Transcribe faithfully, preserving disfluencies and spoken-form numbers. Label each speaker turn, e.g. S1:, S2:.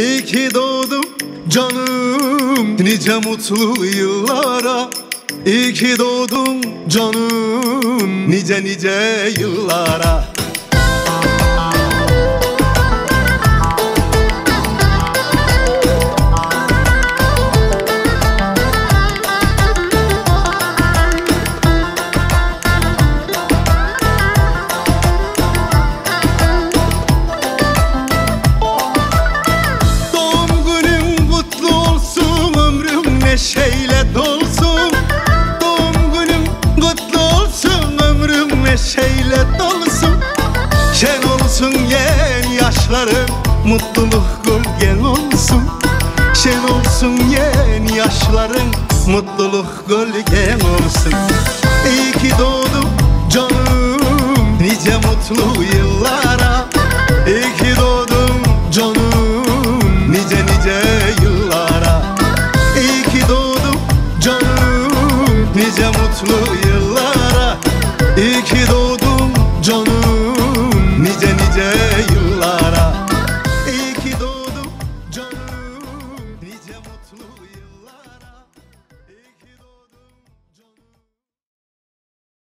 S1: İyi ki doğdum canım, nice mutlu yıllara. İyi ki doğdum canım, nice nice yıllara. Neşeyle dolsun, doğum günüm kutlu olsun, ömrüm neşeyle dolsun. Şen olsun yeni yaşlarım, mutluluk gölgen olsun. Şen olsun yeni yaşlarım, mutluluk gölgen olsun. İyi ki doğdum canım, nice mutlu yıllara. İyi ki doğdum canım, nice nice yıllara. İyi ki doğdum canım, nice mutlu yıllara. İyi ki doğdum